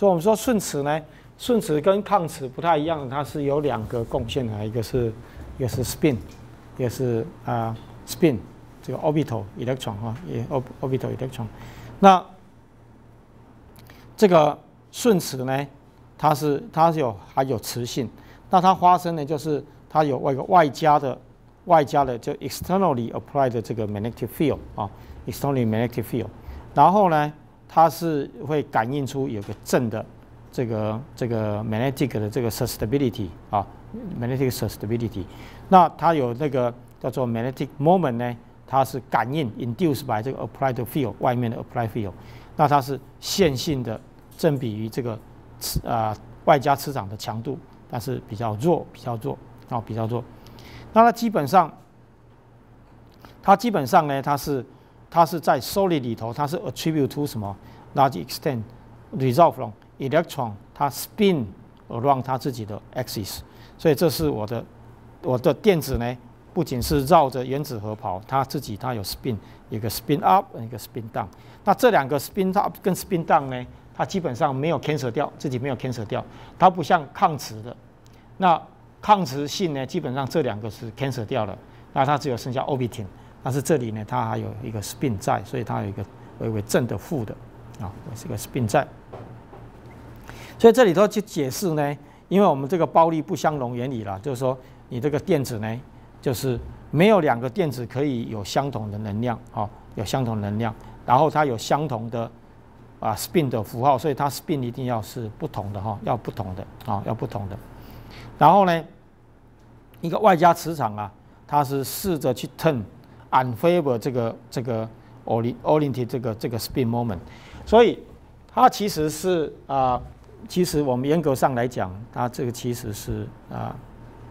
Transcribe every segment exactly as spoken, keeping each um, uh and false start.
所以我们说顺磁呢，顺磁跟抗磁不太一样，它是有两个贡献的，一个是一个是 spin， 一个是啊、呃、spin 这个 orbital electron 哈，也 orbital electron。那这个顺磁呢，它是它是有还有磁性，那它发生呢就是它有一个外加的外加的就 externally applied 的这个 magnetic field 啊 ，externally magnetic field， 然后呢，它是会感应出有个正的这个这个 magnetic 的这个 susceptibility 啊 ，magnetic susceptibility， 那它有那个叫做 magnetic moment 呢，它是感应 induced by 这个 applied field 外面的 applied field， 那它是线性的正比于这个啊、呃、外加磁场的强度，但是比较弱，比较弱啊，比较弱。那它基本上，它基本上呢，它是它是在 solid 里头，它是 attribute to 什么 large extent result from electron 它 spin around 它自己的 axis， 所以这是我的我的电子呢，不仅是绕着原子核跑，它自己它有 spin， 一个 spin up， 一个 spin down。那这两个 spin up 跟 spin down 呢，它基本上没有 cancel 掉，自己没有 cancel 掉，它不像抗磁的，那抗磁性呢，基本上这两个是 cancel 掉了，那它只有剩下 orbiting， 但是这里呢，它还有一个 spin 在，所以它有一个微微正的负的啊，是个 spin 在。所以这里头去解释呢，因为我们这个包粒不相容原理啦，就是说你这个电子呢，就是没有两个电子可以有相同的能量啊，有相同能量，然后它有相同的啊 spin 的符号，所以它 spin 一定要是不同的哈，要不同的啊，要不同的。然后呢，一个外加磁场啊，它是试着去 turn unfavor 这个这个 oriented 这个这个 spin moment， 所以它其实是啊、呃，其实我们严格上来讲，它这个其实是啊、呃，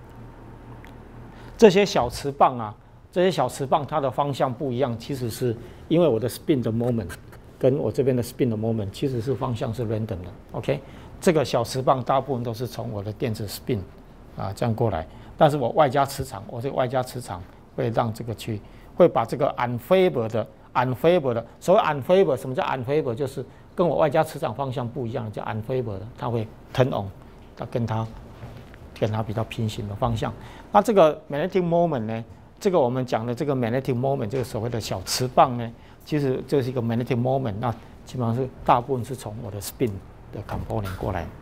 这些小磁棒啊，这些小磁棒它的方向不一样，其实是因为我的 spin 的 moment 跟我这边的 spin 的 moment 其实是方向是 random 的 ，OK。这个小磁棒大部分都是从我的电子 spin 啊这样过来，但是我外加磁场，我这个外加磁场会让这个去会把这个 unfavor 的 unfavor 的，所谓 unfavor 什么叫 unfavor？ 就是跟我外加磁场方向不一样的叫 unfavor 的，它会 turn on， 它跟它跟它比较平行的方向。那这个 magnetic moment 呢？这个我们讲的这个 magnetic moment， 这个所谓的小磁棒呢，其实这是一个 magnetic moment， 那基本上是大部分是从我的 spin的 component 过来，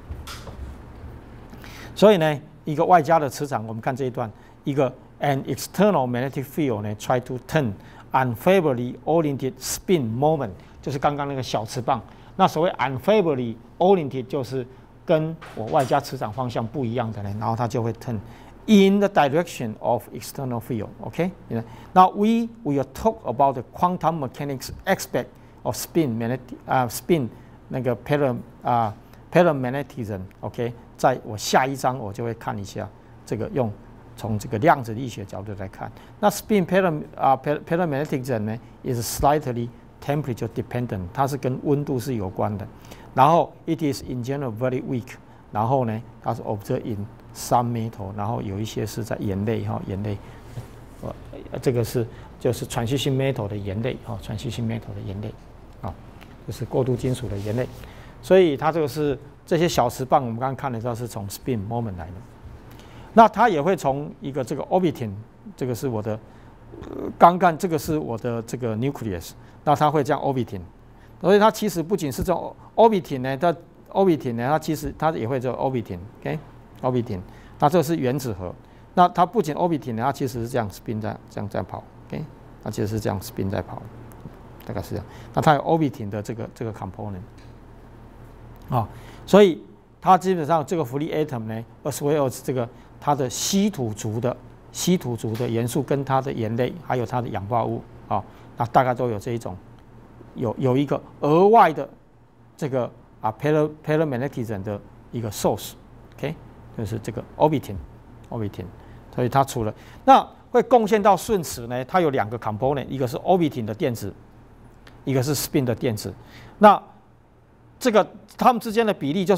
所以呢，一个外加的磁场，我们看这一段，一个 an external magnetic field 呢 try to turn unfavorably oriented spin moment， 就是刚刚那个小磁棒。那所谓 unfavorably oriented 就是跟我外加磁场方向不一样的呢，然后它就会 turn in the direction of external field。OK， now we will talk about the quantum mechanics aspect of spin magnetic 啊、uh, spin。那个 para 啊 paramagnetism，OK， 在我下一章我就会看一下这个用从这个量子力学角度来看。那 spin param 啊 paramagnetism 呢 is slightly temperature dependent， 它是跟温度是有关的。然后 it is in general very weak， 然后呢它是 observed in some metal， 然后有一些是在盐类哈盐类，呃这个是就是 transition metal 的盐类哈 transition metal 的盐类啊。就是过渡金属的盐类，所以它这个是这些小磁棒，我们刚刚看的时候是从 spin moment 来的。那它也会从一个这个 orbiting， 这个是我的，呃、刚刚这个是我的这个 nucleus， 那它会这样 orbiting， 所以它其实不仅是这种 orbiting 呢，它 orbiting 呢，它其实它也会这 orbiting，OK， orbiting， 那这是原子核，那它不仅 orbiting 呢，它其实是这样 spin 在这样在跑 ，OK， 它其实是这样 spin 在跑。大概是这样，那它有 orbiting 的这个这个 component 啊，所以它基本上这个氟利 atom 呢 ，as well as 这个它的稀土族的稀土族的元素跟它的盐类，还有它的氧化物啊，那大概都有这一种，有有一个额外的这个啊 paramagnetism 的一个 source，OK， 就是这个 orbiting orbiting， 所以它除了那会贡献到顺磁呢，它有两个 component， 一个是 orbiting 的电子。一个是 spin 的电子，那这个它们之间的比例就是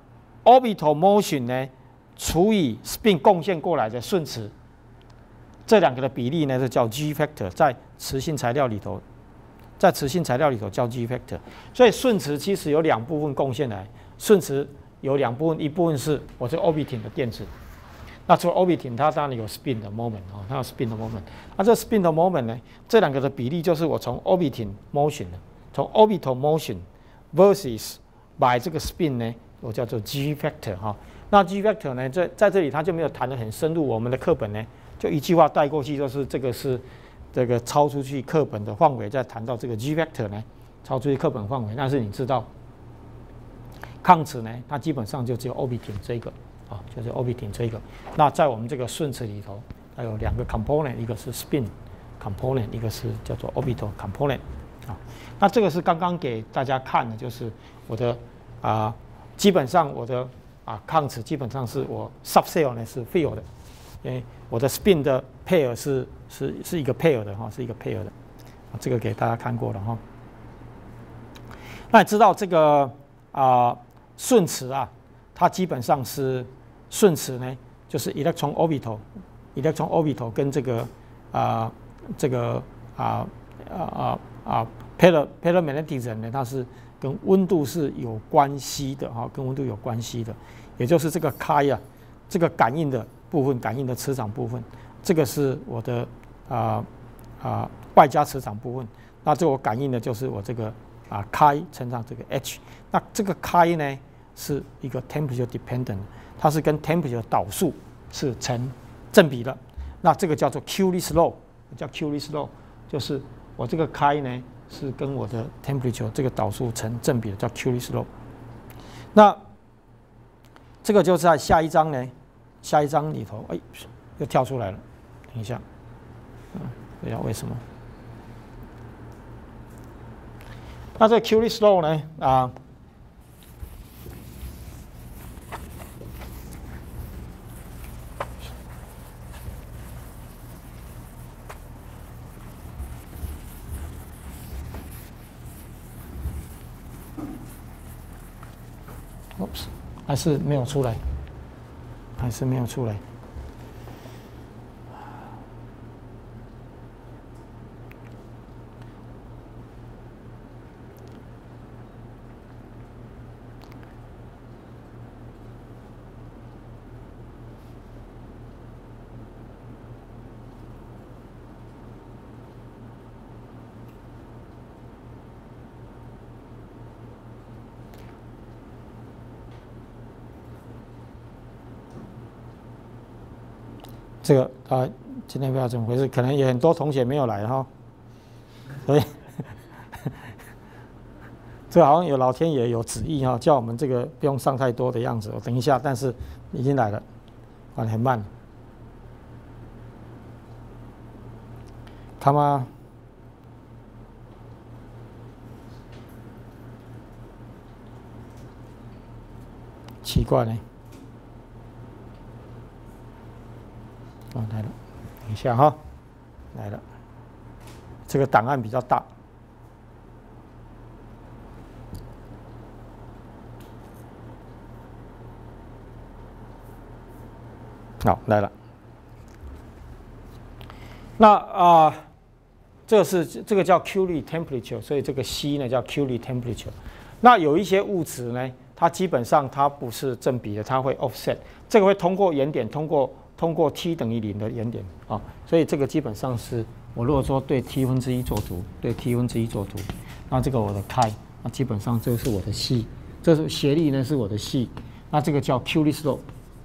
orbital motion 呢除以 spin 贡献过来的顺磁，这两个的比例呢是叫 G factor， 在磁性材料里头，在磁性材料里头叫 G factor。所以顺磁其实有两部分贡献来， 顺磁有两部分，一部分是我这 orbiting 的电子。那除了 orbiting， 它当然有 spin 的 moment 哦，它有 spin 的 moment。那这 spin 的 moment 呢，这两个的比例就是我从 orbiting motion 从 orbital motion versus by 这个 spin 呢，我叫做 G factor 哈。那 G factor 呢，在在这里它就没有谈得很深入，我们的课本呢就一句话带过去，就是这个是这个超出去课本的范围，再谈到这个 G factor 呢，超出去课本范围。但是你知道，抗磁呢，它基本上就只有 orbiting 这个啊，就是 orbiting 这个。那在我们这个顺磁里头，它有两个 component， 一个是 spin component， 一个是叫做 orbital component 啊。那这个是刚刚给大家看的，就是我的啊，基本上我的啊抗磁基本上是我 subcell 呢是 field 的，因为我的 spin 的 pair 是是是一个 pair 的哈，是一个 pair 的，啊，这个给大家看过了哈。那你知道这个啊顺磁啊，它基本上是顺磁呢，就是 electron orbital，electron orbital 跟这个啊这个啊啊啊啊 para paramagnetism 呢，它是跟温度是有关系的哈，跟温度有关系的，也就是这个开啊，这个感应的部分，感应的磁场部分，这个是我的啊啊外加磁场部分，那这我感应的就是我这个啊开乘上这个 H， 那这个开呢是一个 temperature dependent， 它是跟 temperature 导数是成正比的，那这个叫做 Curies law， 叫 Curies law， 就是我这个开呢是跟我的 temperature 这个导数成正比的，叫 Curies law。那这个就在下一章呢，下一章里头，哎，又跳出来了。等一下，嗯，不知道为什么。那这个 Curies law 呢，啊，Oops， 还是没有出来，还是没有出来。这个啊，今天不知道怎么回事，可能有很多同学没有来哈，所以这好像有老天爷有旨意哈，叫我们这个不用上太多的样子。我等一下，但是已经来了，啊，很慢。他妈，奇怪呢。哦，来了，等一下哈，来了，这个档案比较大。好，来了。那啊、呃，这个是这个叫 Curie temperature， 所以这个 C 呢叫 Curie temperature。那有一些物质呢，它基本上它不是正比的，它会 offset， 这个会通过原点，通过。通过 t 等于零的原点啊，所以这个基本上是我如果说对 t 分之一做图，对 t 分之一做图，那这个我的开，那基本上这是我的系，这是斜率呢是我的系，那这个叫 Curies law。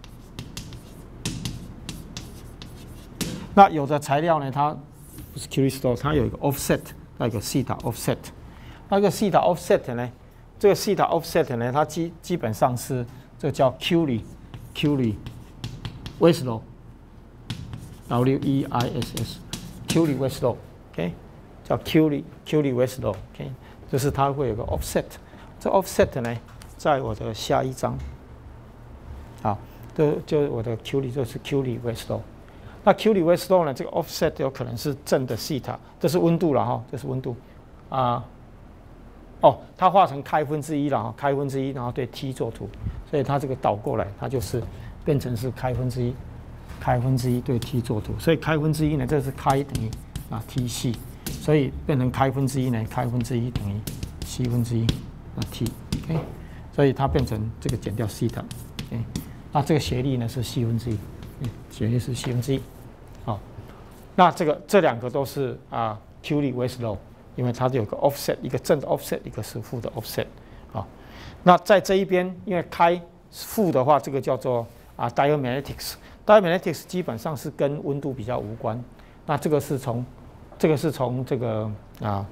那有的材料呢，它不是 Curies law， 它有一个 offset， 那个西塔 offset， 那个西塔 offset 呢，这个西塔 offset 呢，它基基本上是这个叫 Curie Curie Weiss law，W E I S S，Curie Weiss law，OK， 叫 Curie Curie Weiss law，OK， 就是它会有个 offset， 这 offset 呢，在我的下一章，好，这就我的 Curie 就是 Curie Weiss law。那 Curie Weiss law 呢，这个 offset 有可能是正的西塔，这是温度了哈，这是温度啊。哦，它化成开分之一了哈，开分之一，然后对 t 做图，所以它这个倒过来，它就是。变成是开分之一，开分之一对 t 做图，所以开分之一呢，这是开等于啊 t 系，所以变成开分之一呢，开分之一等于 c 分之一啊 t，OK， 所以它变成这个减掉西塔，哎，那这个斜率呢是四分之一，斜率是四分之一，好，那这个这两个都是啊 Curie-West law， 因为它有个 offset， 一个正的 offset， 一个是负的 offset， 啊，那在这一边，因为开负的话，这个叫做啊 diamagnetics，diamagnetics 基本上是跟温度比较无关，那这个是从这个是从这个啊。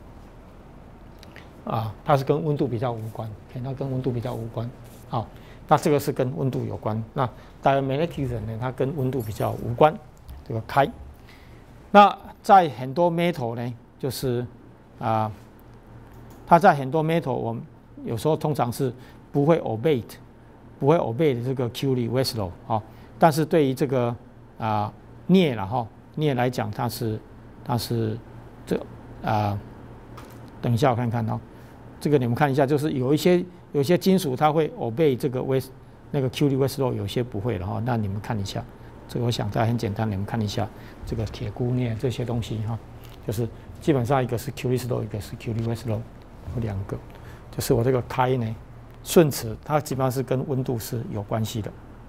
啊，它是跟温度比较无关，它跟温度比较无关。好，那这个是跟温度有关。那 diamagnetism 呢，它跟温度比较无关。这个开，那在很多 metal 呢，就是啊，它在很多 metal， 我们有时候通常是不会 obey， 不会 obey 这个 Curie-West law 啊。但是对于这个啊镍了哈，镍来讲，它是它是这啊，等一下我看看哦。这个你们看一下，就是有一些有一些金属它会 obey 这个 West 那个 Curie-West law， 有些不会了哈。那你们看一下，这个我想它很简单，你们看一下这个铁钴镍这些东西哈，就是基本上一个是 Curie-West law， 一个是 Curie-West law， 有两个。就是我这个开呢，顺磁它基本上是跟温度是有关系的。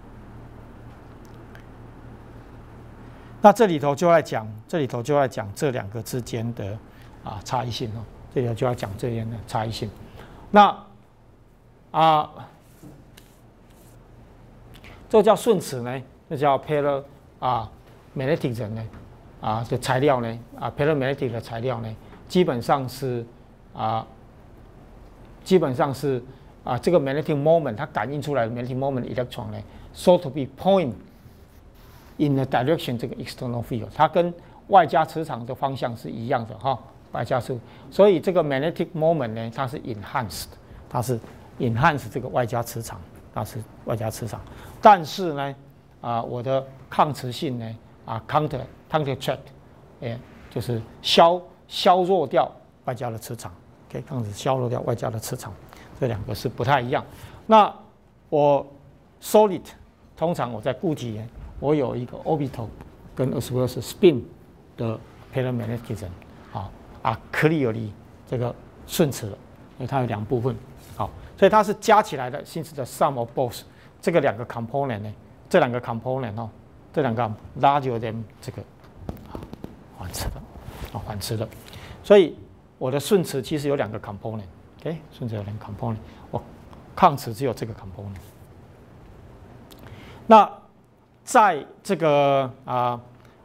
那这里头就在讲，这里头就在讲这两个之间的啊差异性哦。这里就要讲这样的差异性。那啊，这个叫顺磁呢，这叫 para 啊 magnetic 呢啊的材料呢啊 paramagnetic 的材料呢，基本上是啊，基本上是啊这个 magnetic moment 它感应出来的 magnetic moment electron 呢 ，so to be point in the direction 这个 external field， 它跟外加磁场的方向是一样的哈。外加速，所以这个 magnetic moment 呢，它是 enhanced， 它是 enhance 这个外加磁场，它是外加磁场。但是呢，啊，我的抗磁性呢，啊 counter countertract， 哎，就是消削弱掉外加的磁场，可以抗磁削弱掉外加的磁场，这两个是不太一样。那我 solid 通常我在固体，我有一个 orbital 跟 as well as spin 的 paramagnetism， 啊。啊 ，clearly 这个顺磁了，因为它有两部分，好，所以它是加起来的，新是的 sum of both 这个两个 component 呢，这两个 component 哦，这两个 larger than 这个啊缓磁的，啊缓磁的，所以我的顺磁其实有两个 component，OK， 顺磁有两个 component， 我抗磁只有这个 component。那在这个啊。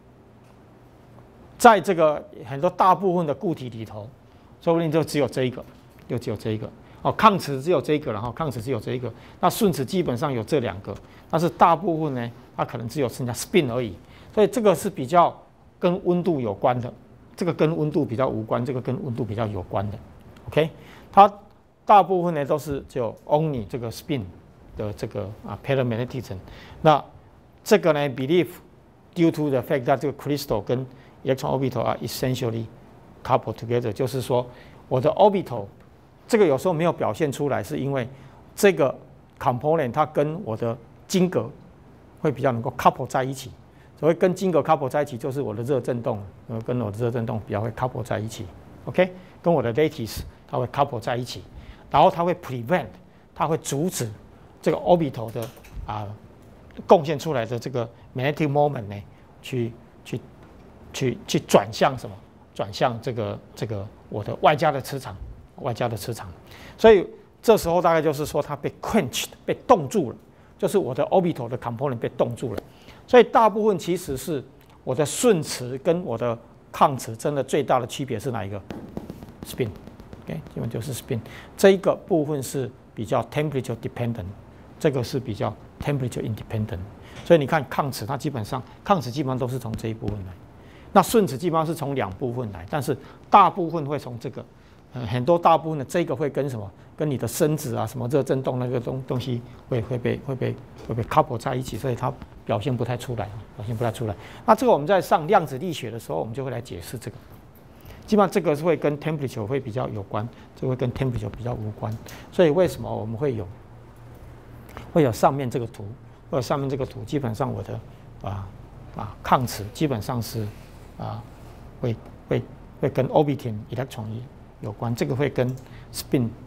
在这个很多大部分的固体里头，说不定就只有这一个，就只有这一个哦。抗磁只有这一个，然后抗磁只有这一个。那顺磁基本上有这两个，但是大部分呢，它可能只有剩下 spin 而已。所以这个是比较跟温度有关的，这个跟温度比较无关，这个跟温度比较有关的。OK， 它大部分呢都是只有 only 这个 spin 的这个啊 paramagnetism。那这个呢 believe due to the fact that 这个 crystal 跟electron orbital are essentially coupled together， 就是说我的 orbital 这个有时候没有表现出来，是因为这个 component 它跟我的晶格会比较能够 couple 在一起。所谓跟晶格 couple 在一起，就是我的热振动，呃，跟我的热振动比较会 couple 在一起。OK， 跟我的 lattice 它会 couple 在一起，然后它会 prevent， 它会阻止这个 orbital 的啊贡献出来的这个 magnetic moment 呢，去去。去去转向什么？转向这个这个我的外加的磁场，外加的磁场。所以这时候大概就是说它被 quenched， 被冻住了，就是我的 orbital 的 component 被冻住了。所以大部分其实是我的顺磁跟我的抗磁真的最大的区别是哪一个 ？spin， OK， 基本就是 spin。这一个部分是比较 temperature dependent， 这个是比较 temperature independent。所以你看抗磁，它基本上抗磁基本上都是从这一部分来。那顺磁基本上是从两部分来，但是大部分会从这个，呃，很多大部分的这个会跟什么？跟你的生子啊，什么热振动那个东东西会会被会被会被 couple 在一起，所以它表现不太出来，表现不太出来。那这个我们在上量子力学的时候，我们就会来解释这个。基本上这个是会跟 temperature 会比较有关，这个会跟 temperature 比较无关。所以为什么我们会有会有上面这个图，或者上面这个图，基本上我的啊啊抗磁基本上是。啊，会会会跟 orbiting electron 有关，这个会跟 spin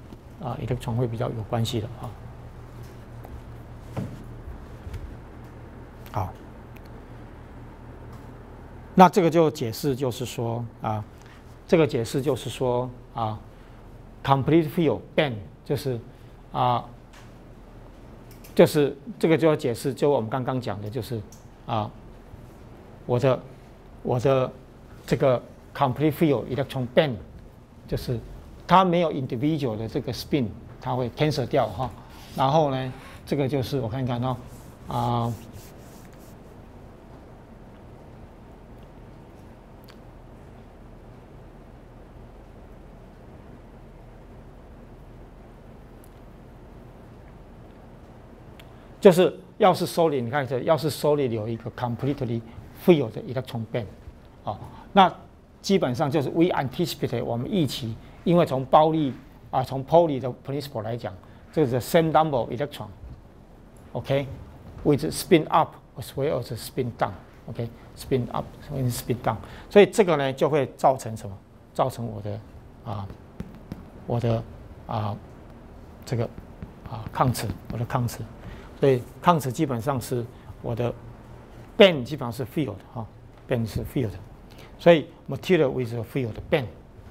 啊 electron 会比较有关系的啊。好，那这个就解释就是说啊，这个解释就是说啊 ，complete field band 就是啊，就是这个就要解释，就我们刚刚讲的，就是啊，我的我的这个 complete field electron band 就是它没有 individual 的这个 spin， 它会 cancel 掉哈。然后呢，这个就是我看看哦啊。就是要是 solid， 你看这要是 solid 有一个 completely field 的 electron band， 啊，那基本上就是 we anticipate 我们预期，因为从包粒啊从 Pauli 的 principle 来讲，这是 same number of electron，OK，with spin up as well as spin down，OK，spin up and spin down， 所以这个呢就会造成什么？造成我的啊我的啊这个啊抗磁，我的抗磁。所以抗磁基本上是我的 band 基本上是 field 哈 ，band 是 field， 所以 material with a field band。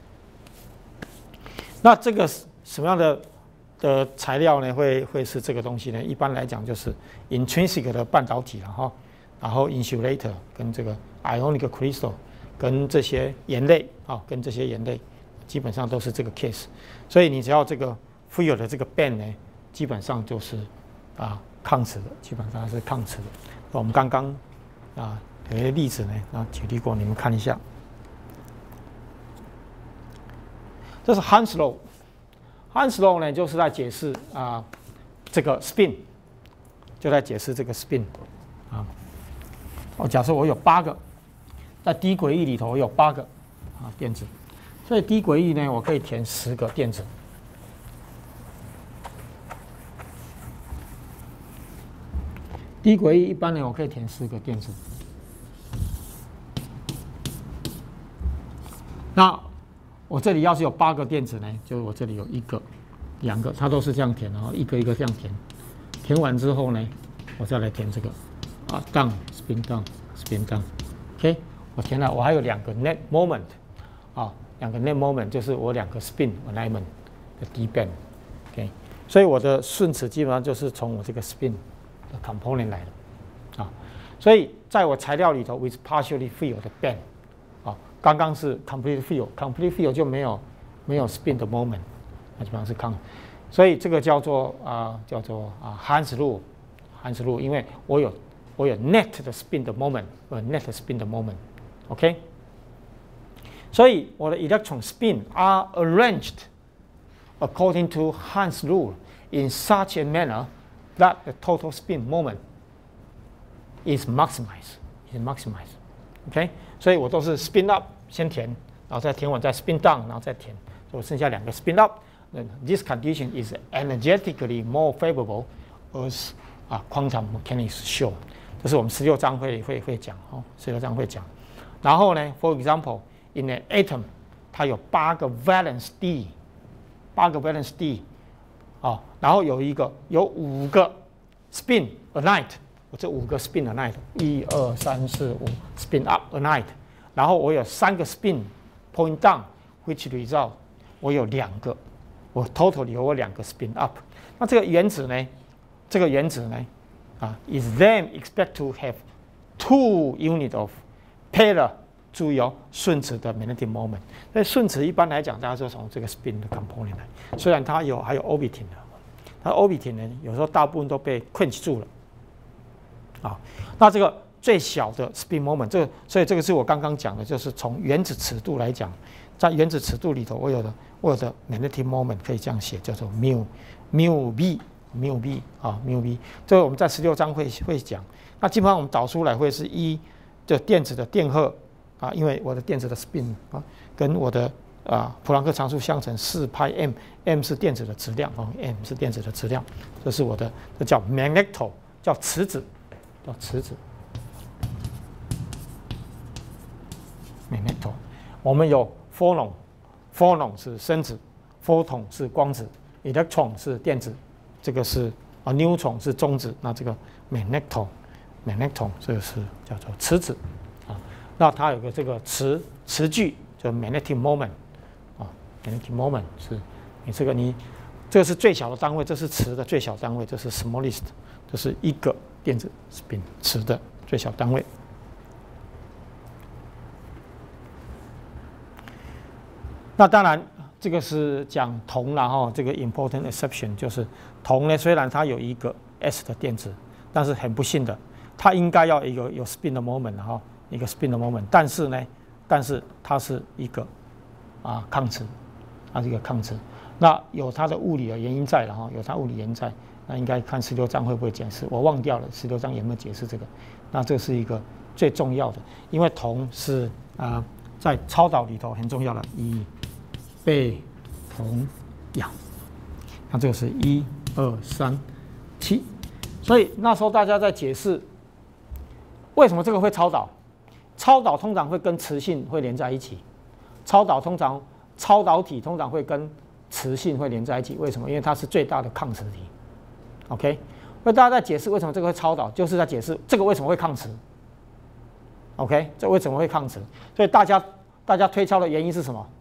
那这个什么样的的材料呢？会会是这个东西呢？一般来讲就是 intrinsic 的半导体了哈，然后 insulator 跟这个 ionic crystal 跟这些盐类啊，跟这些盐类基本上都是这个 case。所以你只要这个 field 的这个 band 呢，基本上就是啊。抗磁的，基本上是抗磁的。我们刚刚啊有一些例子呢，啊举例过，你们看一下。这是 Hans law。Hans law 呢，就是在解释啊这个 spin， 就在解释这个 spin 啊。我假设我有八个，在低轨域里头我有八个啊电子，所以低轨域呢，我可以填十个电子。低轨域一般呢，我可以填四个电子。那我这里要是有八个电子呢，就是我这里有一个、两个，它都是这样填，然后一个一个这样填。填完之后呢，我再来填这个啊 ，down spin down spin down。OK， 我填了，我还有两个 net moment 啊，两个 net moment 就是我两个 spin alignment 的 d band。OK， 所以我的顺磁基本上就是从我这个 spin component 来的啊，所以在我材料里头 with partially filled band 啊，刚刚是 complete field，complete field 就没有没有 spin 的 moment， 那基本上是抗，所以这个叫做啊叫做啊 Hans rule，Hans rule， 因为我有我有 net 的 spin 的 moment， 呃 net spin 的 moment，OK， 所以我的 electron spin are arranged according to Hans rule in such a manner。that the total spin moment is maximized, is maximized, OK， 所以我都是 spin up 先填，然后再填完再 spin down， 然后再填，所以我剩下两个 spin up。This condition is energetically more favorable as 啊 quantum mechanics show。这是我们十六章会会会讲哦，十六章会讲。然后呢 ，for example, in an atom， 它有八个 valence d， 八个 valence d。哦，然后有一个有五个 spin aligned， 我这五个 spin aligned， 一二三四五 spin up aligned， 然后我有三个 spin point down，which result 我有两个，我 total 有我两个 spin up。那这个原子呢？这个原子呢？啊 ，is then expect to have two unit of pair。注意哦，顺磁的 magnetic moment。那顺磁一般来讲，大家说从这个 spin 的 component 来，虽然它有还有 orbiting 的，它 orbiting 呢有时候大部分都被困住了。啊，那这个最小的 spin moment， 这个所以这个是我刚刚讲的，就是从原子尺度来讲，在原子尺度里头，我有的我有的 magnetic moment 可以这样写，叫做 mu mu b mu b 啊 mu b。这个我们在十六章会会讲。那基本上我们导出来会是一的电子的电荷。啊，因为我的电子的 spin 啊，跟我的啊普朗克常数相乘四派 m，m 是电子的质量啊 ，m 是电子的质量，这是我的，这叫 magneto， 叫磁子，叫磁子 magneto。我们有 phonon，phonon 是声子 ，photon 是光子 electron 是电子，这个是啊 neutron 是中子，那这个 magneton magneton 这个是叫做磁子啊。那它有个这个磁磁矩，就 magnetic moment 啊 magnetic moment 是你这个你这个是最小的单位，这是磁的最小单位，这是 smallest， 这是一个电子 spin 磁的最小单位。那当然，这个是讲铜啦哈，这个 important exception 就是铜呢，虽然它有一个 s 的电子，但是很不幸的，它应该要一个有 spin 的 moment 哈，一个 spin 的 moment， 但是呢，但是它是一个啊抗磁，它是一个抗磁，那有它的物理的原因在了哈，有它物理原因在，那应该看十六章会不会解释，我忘掉了十六章有没有解释这个，那这是一个最重要的，因为铜是啊、呃、在超导里头很重要的一。被铜氧，那这个是一二三七，所以那时候大家在解释为什么这个会超导。超导通常会跟磁性会连在一起，超导通常超导体通常会跟磁性会连在一起，为什么？因为它是最大的抗磁体。OK， 所以大家在解释为什么这个会超导，就是在解释这个为什么会抗磁。OK， 这为什么会抗磁？所以大家大家推敲的原因是什么？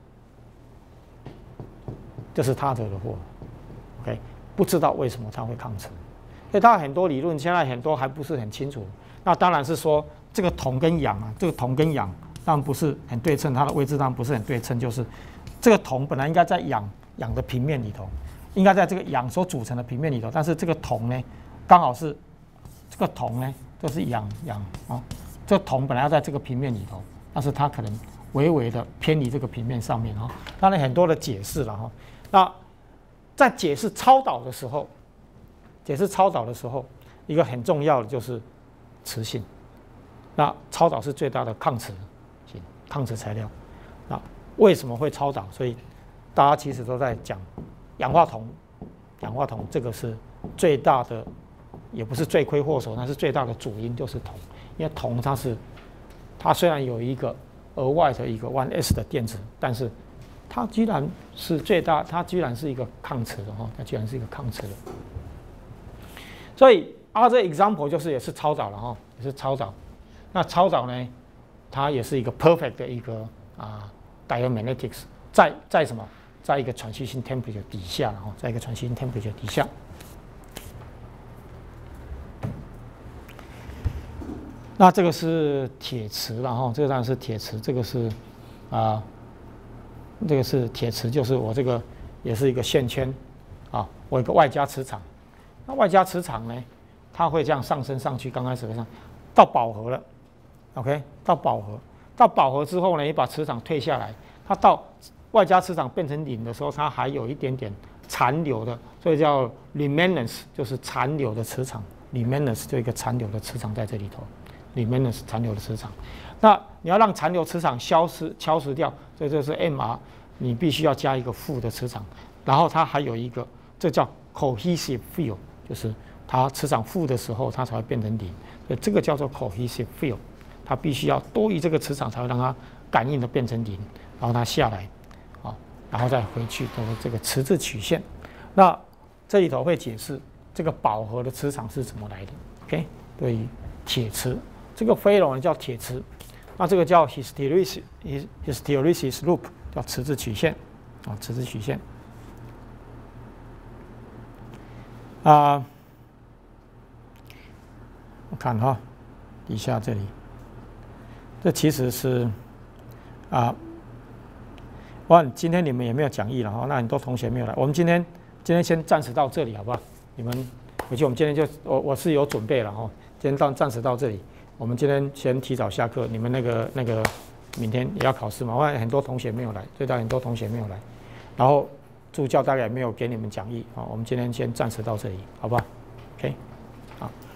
这是他惹的祸 ，OK， 不知道为什么它会抗磁，所以它很多理论现在很多还不是很清楚。那当然是说这个铜跟氧啊，这个铜跟氧当然不是很对称，它的位置当然不是很对称，就是这个铜本来应该在氧氧的平面里头，应该在这个氧所组成的平面里头，但是这个铜呢，刚好是这个铜呢，这是氧氧啊，这个铜本来要在这个平面里头，但是它可能微微的偏离这个平面上面哈，当然很多的解释了哈。那在解释超导的时候，解释超导的时候，一个很重要的就是磁性。那超导是最大的抗磁性抗磁材料。那为什么会超导？所以大家其实都在讲氧化铜，氧化铜这个是最大的，也不是罪魁祸首，那是最大的主因就是铜，因为铜它是它虽然有一个额外的一个 one s 的电子，但是它居然是最大，它居然是一个抗磁的哈，它居然是一个抗磁的。所以 other example 就是也是超导了哈，也是超导。那超导呢，它也是一个 perfect 的一个啊 diomagnetics， 在在什么，在一个 transition temperature 底下哈，在一个 transition temperature 底下。那这个是铁磁了哈，这个当然是铁磁，这个是啊。这个是铁磁，就是我这个也是一个线圈啊，我有个外加磁场。那外加磁场呢，它会这样上升上去，刚开始会上到饱和了 ，OK， 到饱和，到饱和之后呢，你把磁场退下来，它到外加磁场变成零的时候，它还有一点点残留的，所以叫 remanence， 就是残留的磁场 ，remanence 就一个残留的磁场在这里头 ，remanence 残留的磁场。那你要让残留磁场消失、消失掉，这就是 M R， 你必须要加一个负的磁场，然后它还有一个，这叫 cohesive field， 就是它磁场负的时候，它才会变成零，所以这个叫做 cohesive field， 它必须要多于这个磁场才会让它感应的变成零，然后它下来，啊，然后再回去的这个磁质曲线。那这里头会解释这个饱和的磁场是怎么来的 ，OK？ 对于铁磁，这个飞龙叫铁磁。那这个叫 hysteresis hysteresis loop， 叫磁质曲线啊，磁质曲线啊、呃，我看哈，底下这里，这其实是啊，哇，今天你们也没有讲义了哈，那很多同学没有来，我们今天今天先暂时到这里好不好？你们回去我们今天就我我是有准备了哈，今天到暂时到这里。我们今天先提早下课，你们那个那个明天也要考试嘛，我很多同学没有来，所以大很多同学没有来，然后助教大概也没有给你们讲义啊，我们今天先暂时到这里，好不好 ？OK， 好。